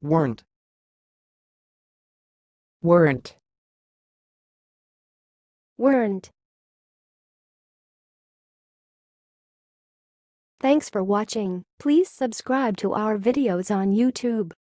weren't, weren't, weren't. Thanks for watching. Please subscribe to our videos on YouTube.